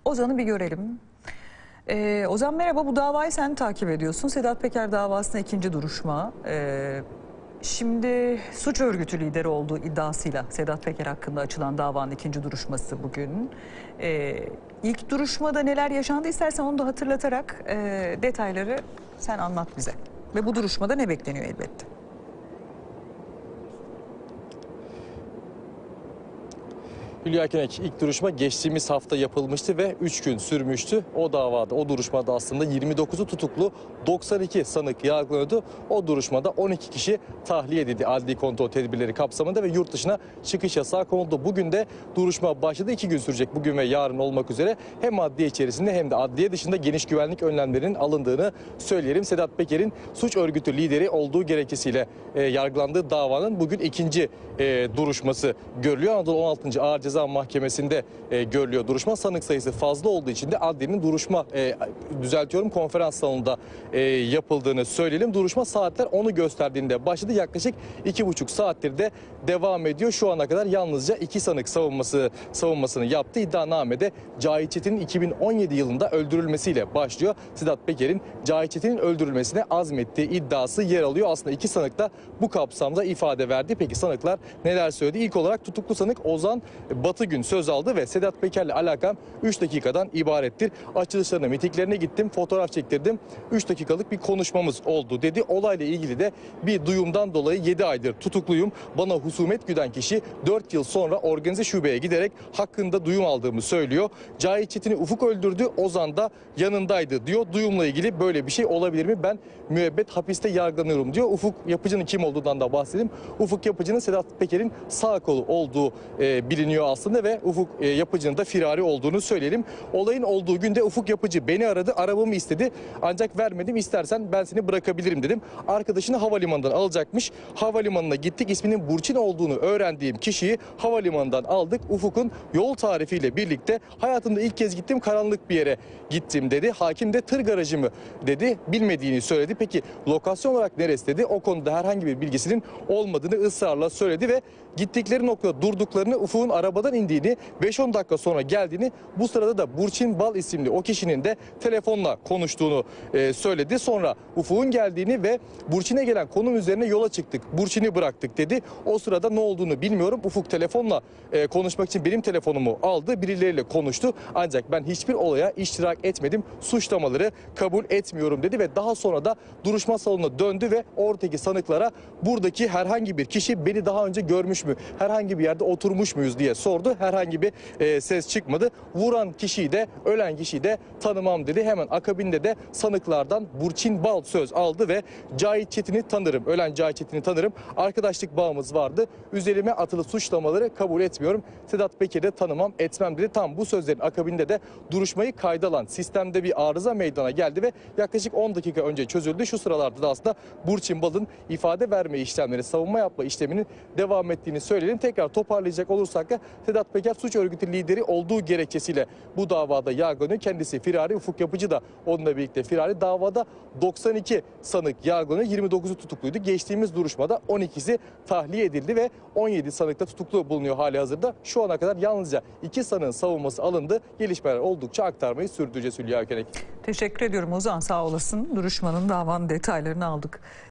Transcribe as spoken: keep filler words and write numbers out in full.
Ozan'ı bir görelim. Ee, Ozan merhaba, bu davayı sen takip ediyorsun. Sedat Peker davasında ikinci duruşma. Ee, şimdi suç örgütü lideri olduğu iddiasıyla Sedat Peker hakkında açılan davanın ikinci duruşması bugün. Ee, ilk duruşmada neler yaşandı, istersen onu da hatırlatarak e, detayları sen anlat bize. Ve bu duruşmada ne bekleniyor elbette? Hülya Kenek, ilk duruşma geçtiğimiz hafta yapılmıştı ve üç gün sürmüştü. O davada, o duruşmada aslında yirmi dokuzu tutuklu, doksan iki sanık yargılanıyordu. O duruşmada on iki kişi tahliye edildi adli kontrol tedbirleri kapsamında ve yurt dışına çıkış yasağı konuldu. Bugün de duruşma başladı. iki gün sürecek, bugün ve yarın olmak üzere. Hem adliye içerisinde hem de adliye dışında geniş güvenlik önlemlerinin alındığını söyleyelim. Sedat Peker'in suç örgütü lideri olduğu gerekçesiyle e, yargılandığı davanın bugün ikinci e, duruşması görülüyor. Anadolu on altıncı Ağır Ceza Mahkemesi'nde e, görülüyor duruşma. Sanık sayısı fazla olduğu için de adliyenin duruşma e, düzeltiyorum konferans salonunda e, yapıldığını söyleyelim. Duruşma saatler onu gösterdiğinde başladı. Yaklaşık iki buçuk saattir de devam ediyor. Şu ana kadar yalnızca iki sanık savunması savunmasını yaptı. İddianamede Cahit Çetin'in iki bin on yedi yılında öldürülmesiyle başlıyor. Sedat Peker'in Cahit Çetin'in öldürülmesine azmettiği iddiası yer alıyor. Aslında iki sanık da bu kapsamda ifade verdi. Peki sanıklar neler söyledi? İlk olarak tutuklu sanık Ozan Batıgün söz aldı ve Sedat Peker'le alakam üç dakikadan ibarettir. Açılışlarına, mitiklerine gittim, fotoğraf çektirdim. üç dakikalık bir konuşmamız oldu dedi. Olayla ilgili de bir duyumdan dolayı yedi aydır tutukluyum. Bana husumet güden kişi dört yıl sonra organize şubeye giderek hakkında duyum aldığımı söylüyor. Cahit Çetin'i Ufuk öldürdü, Ozan da yanındaydı diyor. Duyumla ilgili böyle bir şey olabilir mi? Ben müebbet hapiste yargılanıyorum diyor. Ufuk Yapıcı'nın kim olduğundan da bahsedeyim. Ufuk Yapıcı'nın Sedat Peker'in sağ kolu olduğu e, biliniyor aslında ve Ufuk e, Yapıcı'nın da firari olduğunu söyleyelim. Olayın olduğu günde Ufuk Yapıcı beni aradı, arabamı istedi. Ancak vermedim, istersen ben seni bırakabilirim dedim. Arkadaşını havalimanından alacakmış. Havalimanına gittik. İsminin Burçin olduğunu öğrendiğim kişiyi havalimanından aldık. Ufuk'un yol tarifiyle birlikte hayatımda ilk kez gittim, karanlık bir yere gittim dedi. Hakim de tır garajı mı dedi. Bilmediğini söyledi. Peki lokasyon olarak neresi dedi. O konuda herhangi bir bilgisinin olmadığını ısrarla söyledi ve gittikleri noktada durduklarını, Ufuk'un arabadan indiğini, beş on dakika sonra geldiğini, bu sırada da Burçin Bal isimli o kişinin de telefonla konuştuğunu e, söyledi. Sonra Ufuk'un geldiğini ve Burçin'e gelen konum üzerine yola çıktık. Burçin'i bıraktık dedi. O sırada ne olduğunu bilmiyorum. Ufuk telefonla e, konuşmak için benim telefonumu aldı. Birileriyle konuştu. Ancak ben hiçbir olaya iştirak etmedim. Suçlamaları kabul etmiyorum dedi ve daha sonra da duruşma salonuna döndü ve oradaki sanıklara buradaki herhangi bir kişi beni daha önce görmüş mü? Herhangi bir yerde oturmuş muyuz diye sordu. Herhangi bir e, ses çıkmadı. Vuran kişiyi de ölen kişiyi de tanımam dedi. Hemen akabinde de sanıklardan Burçin Bal söz aldı ve Cahit Çetin'i tanırım. Ölen Cahit Çetin'i tanırım. Arkadaşlık bağımız vardı. Üzerime atılı suçlamaları kabul etmiyorum. Sedat Peker'i de tanımam, etmem dedi. Tam bu sözlerin akabinde de duruşmayı kayda alan sistemde bir arıza meydana geldi ve yaklaşık on dakika önce çözüldü. Şu sıralarda da aslında Burçin Bal'ın ifade verme işlemleri, savunma yapma işleminin devam ettiğini söyleyelim. Tekrar toparlayacak olursak da Sedat Peker suç örgütü lideri olduğu gerekçesiyle bu davada yargılanıyor. Kendisi firari, Ufuk Yapıcı da onunla birlikte firari. Davada doksan iki sanık yargılanıyor. yirmi dokuzu tutukluydu. Geçtiğimiz duruşmada on ikisi tahliye edildi ve on yedi sanık da tutuklu bulunuyor hali hazırda. Şu ana kadar yalnızca iki sanığın savunması alındı. Gelişmeler oldukça aktarmayı sürdüreceğiz Hülya Kenek. Teşekkür ediyorum Ozan, sağ olasın. Duruşmanın, davanın detaylarını aldık.